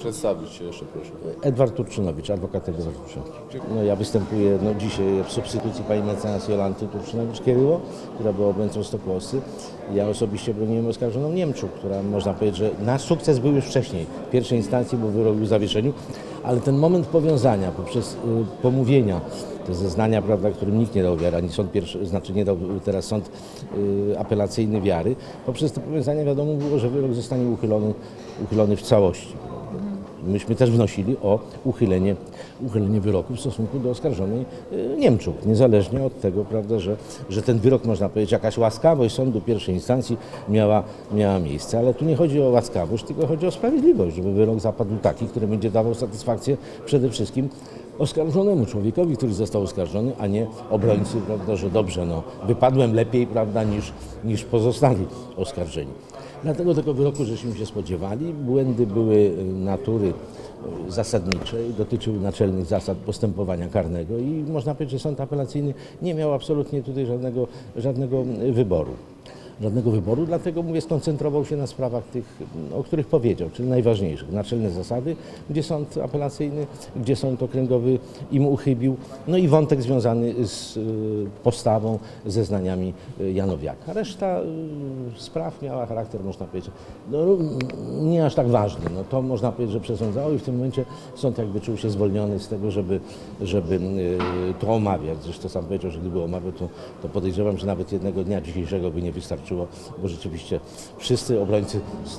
Przedstawić się jeszcze proszę. Edward Turczynowicz, adwokat Edward Turczynowicz. No, ja występuję dzisiaj w substytucji pani mecenas Jolanty Turczynowicz-Kieryło, która była obrońcą Stokłosy. Ja osobiście broniłem oskarżoną Niemczuk, która można powiedzieć, że nasz sukces był już wcześniej. W pierwszej instancji był wyrok w zawieszeniu, ale ten moment powiązania poprzez pomówienia, te zeznania, prawda, którym nikt nie dał wiary, ani sąd pierwszy, znaczy nie dał teraz sąd apelacyjny wiary, poprzez to powiązanie wiadomo było, że wyrok zostanie uchylony w całości. Myśmy też wnosili o uchylenie wyroku w stosunku do oskarżonej Niemczuk, niezależnie od tego, prawda, że ten wyrok, można powiedzieć, jakaś łaskawość sądu pierwszej instancji miała miejsce. Ale tu nie chodzi o łaskawość, tylko chodzi o sprawiedliwość, żeby wyrok zapadł taki, który będzie dawał satysfakcję przede wszystkim oskarżonemu człowiekowi, który został oskarżony, a nie obrońcy, prawda, że dobrze, no, wypadłem lepiej, prawda, niż pozostali oskarżeni. Dlatego tego wyroku żeśmy się spodziewali. Błędy były natury zasadniczej, dotyczyły naczelnych zasad postępowania karnego i można powiedzieć, że sąd apelacyjny nie miał absolutnie tutaj żadnego wyboru. Dlatego mówię, skoncentrował się na sprawach tych, o których powiedział, czyli najważniejszych. Naczelne zasady, gdzie sąd apelacyjny, gdzie sąd okręgowy im uchybił, no i wątek związany z postawą, zeznaniami Janowiaka. Reszta spraw miała charakter, można powiedzieć, no, nie aż tak ważny. No, to można powiedzieć, że przesądzało i w tym momencie sąd jakby czuł się zwolniony z tego, żeby to omawiać. Zresztą sam powiedział, że gdyby omawiał, to podejrzewam, że nawet jednego dnia dzisiejszego by nie wystarczyło, bo rzeczywiście wszyscy obrońcy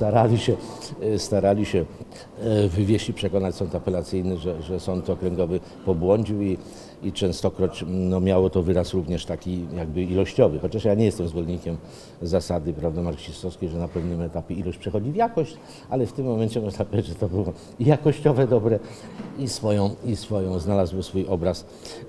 starali się wywieźć i przekonać sąd apelacyjny, że sąd okręgowy pobłądził i częstokroć no, miało to wyraz również taki jakby ilościowy, chociaż ja nie jestem zwolennikiem zasady, prawda, marksistowskiej, że na pewnym etapie ilość przechodzi w jakość, ale w tym momencie można powiedzieć, że to było jakościowe, dobre i znalazło swój obraz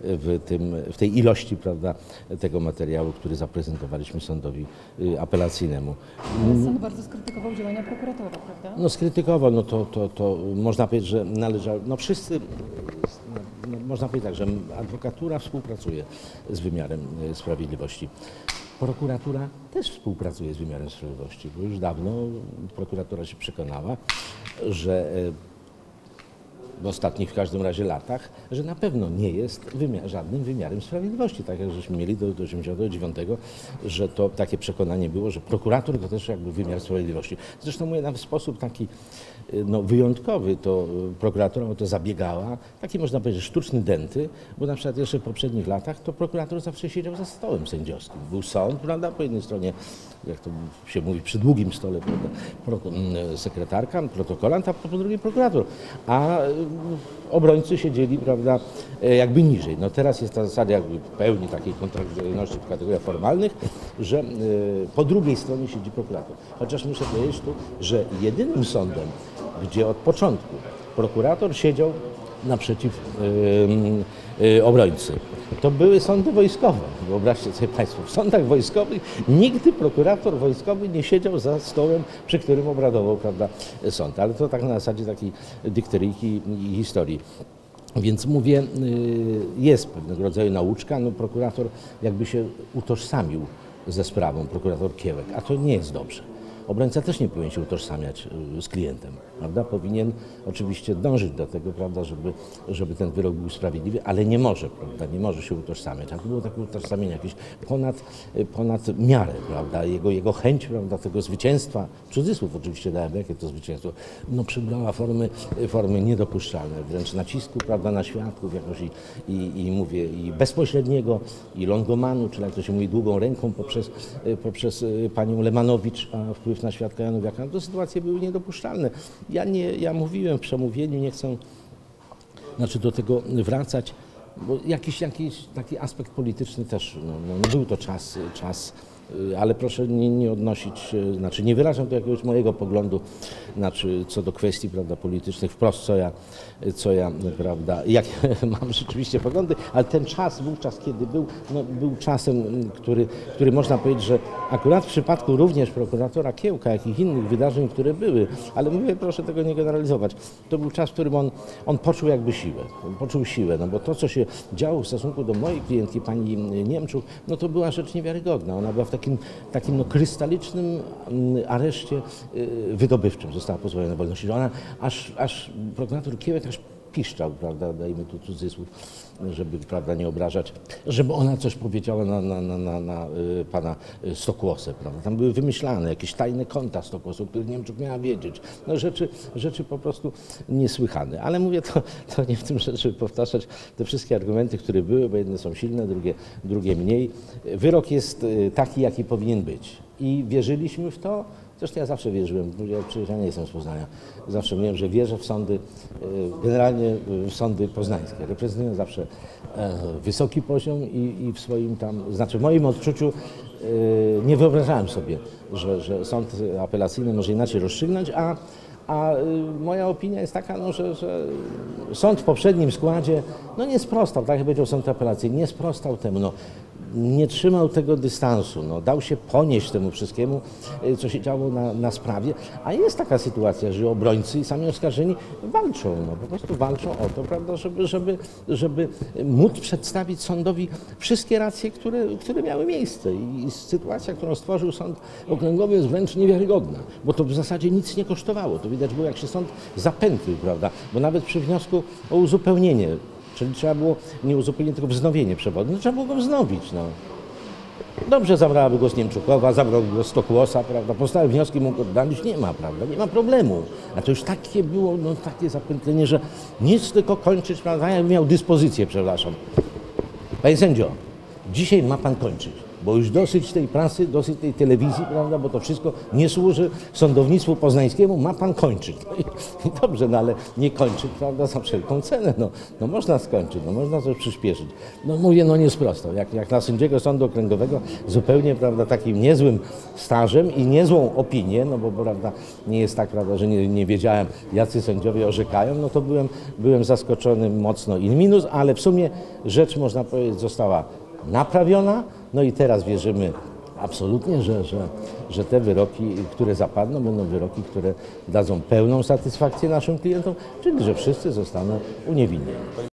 w tej ilości, prawda, tego materiału, który zaprezentowaliśmy sądowi apelacyjnemu. Sąd bardzo skrytykował działania prokuratora, prawda? No skrytykował, no to można powiedzieć, że należało, no wszyscy, no, można powiedzieć tak, że adwokatura współpracuje z wymiarem sprawiedliwości. Prokuratura też współpracuje z wymiarem sprawiedliwości, bo już dawno prokuratura się przekonała, że w ostatnich w każdym razie latach, że na pewno nie jest żadnym wymiarem sprawiedliwości. Tak jak żeśmy mieli do 1989, że to takie przekonanie było, że prokurator to też jakby wymiar sprawiedliwości. Zresztą mówię, nawet w sposób taki no, wyjątkowy, to prokuratura o to zabiegała, taki można powiedzieć sztuczny dęty, bo na przykład jeszcze w poprzednich latach to prokurator zawsze siedział za stołem sędziowskim. Był sąd, prawda, po jednej stronie, jak to się mówi, przy długim stole, prawda, sekretarka, protokolant, a po drugiej prokurator. A obrońcy siedzieli, prawda, jakby niżej. No teraz jest ta zasada jakby w pełni takiej kontradykcyjności w kategoriach formalnych, że po drugiej stronie siedzi prokurator. Chociaż muszę powiedzieć tu, że jedynym sądem, gdzie od początku prokurator siedział naprzeciw obrońcy, to były sądy wojskowe. Wyobraźcie sobie Państwo, w sądach wojskowych nigdy prokurator wojskowy nie siedział za stołem, przy którym obradował, prawda, sąd. Ale to tak na zasadzie takiej dykteryjki i historii. Więc mówię, jest pewnego rodzaju nauczka, no prokurator jakby się utożsamił ze sprawą, prokurator Kiełek, a to nie jest dobrze. Obrońca też nie powinien się utożsamiać z klientem, prawda? Powinien oczywiście dążyć do tego, prawda, żeby ten wyrok był sprawiedliwy, ale nie może, prawda, nie może się utożsamiać. A to było takie utożsamienie jakieś ponad miarę, prawda, jego chęć, prawda, tego zwycięstwa, cudzysłów oczywiście dałem, jakie to zwycięstwo, no przybrała formy niedopuszczalne, wręcz nacisku, prawda, na świadków jakoś i mówię, i bezpośredniego, i longomanu, czyli jak to się mówi, długą ręką poprzez panią Lemanowicz, a wpływ na świadka Janowiaka, no to sytuacje były niedopuszczalne. Ja mówiłem w przemówieniu, nie chcę do tego wracać, bo jakiś taki aspekt polityczny też, no był to czas, ale proszę nie odnosić, nie wyrażam tu jakiegoś mojego poglądu, co do kwestii, prawda, politycznych wprost, co ja prawda, jakie mam rzeczywiście poglądy, ale ten czas, wówczas kiedy był czasem, który można powiedzieć, że akurat w przypadku również prokuratora Kiełka, jak i innych wydarzeń, które były, ale mówię, proszę tego nie generalizować, to był czas, w którym on poczuł jakby siłę, no bo to, co się działo w stosunku do mojej klientki, pani Niemczuk, no to była rzecz niewiarygodna. Ona była wtedy takim no, krystalicznym areszcie wydobywczym została pozbawiona wolności. Ona aż prokurator Kiełek aż piszczał, prawda, dajmy tu cudzysłów, żeby, prawda, nie obrażać, żeby ona coś powiedziała na pana Stokłosę, prawda. Tam były wymyślane jakieś tajne konta Stokłosu, o których Niemczuk miała wiedzieć. No rzeczy po prostu niesłychane. Ale mówię, to nie w tym rzecz, żeby powtarzać te wszystkie argumenty, które były, bo jedne są silne, drugie mniej. Wyrok jest taki, jaki powinien być. I wierzyliśmy w to. Zresztą ja zawsze wierzyłem, przecież ja nie jestem z Poznania, zawsze mówiłem, że wierzę w sądy, generalnie w sądy poznańskie. Reprezentuję zawsze wysoki poziom i w swoim tam, znaczy w moim odczuciu nie wyobrażałem sobie, że sąd apelacyjny może inaczej rozstrzygnąć, a moja opinia jest taka, no, że sąd w poprzednim składzie no, nie sprostał, tak jak powiedział sąd apelacyjny, nie sprostał temu. No, nie trzymał tego dystansu, no, dał się ponieść temu wszystkiemu, co się działo na sprawie, a jest taka sytuacja, że obrońcy i sami oskarżeni walczą, no, po prostu walczą o to, prawda, żeby móc przedstawić sądowi wszystkie racje, które miały miejsce i sytuacja, którą stworzył sąd okręgowy jest wręcz niewiarygodna, bo to w zasadzie nic nie kosztowało, to widać było jak się sąd zapętlił, prawda, bo nawet przy wniosku o uzupełnienie, czyli trzeba było nie uzupełnienie, tylko wznowienie przewodu. No, trzeba było go wznowić. No. Dobrze zabrałaby głos Niemczukowa, zabrał głos Stokłosa, prawda? Pozostałe wnioski mógł oddalić, nie ma, prawda? Nie ma problemu. A to już takie było, no, takie zapętlenie, że nic tylko kończyć, prawda? Ja bym miał dyspozycję, przepraszam. Panie sędzio, dzisiaj ma pan kończyć, bo już dosyć tej prasy, dosyć tej telewizji, prawda, bo to wszystko nie służy sądownictwu poznańskiemu, ma pan kończyć. No i dobrze, no ale nie kończyć, prawda, za wszelką cenę, no można skończyć, no można coś przyspieszyć. No mówię, no nie sprostał, jak na sędziego sądu okręgowego zupełnie, prawda, takim niezłym stażem i niezłą opinię, no bo prawda, nie jest tak, prawda, że nie wiedziałem, jacy sędziowie orzekają, no to byłem zaskoczony mocno in minus, ale w sumie rzecz, można powiedzieć, została naprawiona. No i teraz wierzymy absolutnie, że te wyroki, które zapadną, będą wyroki, które dadzą pełną satysfakcję naszym klientom, czyli że wszyscy zostaną uniewinnieni.